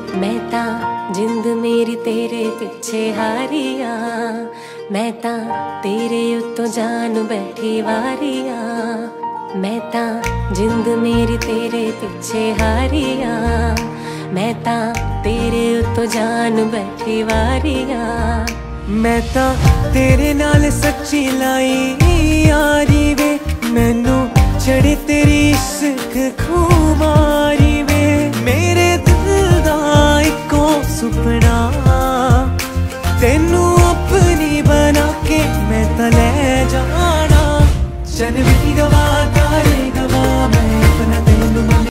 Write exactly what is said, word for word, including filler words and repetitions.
मैं ता जिंद मेरी तेरे पिछे हारिया, मैं ता तेरे उत्तों जान बैठी वारिया। मैं ता जिंद मेरी तेरे पिछे हारिया, मैं ता तेरे उत्तों जान बैठी वारिया। मैं ता तेरे नाल सच्ची लाई यारी वे, मैनू चढ़ी तेरी इश्क खुमारी वे। मेरे दिल दा इको सुपना तेनू अपनी बना के मैं ता ले जाना। चल भी गवा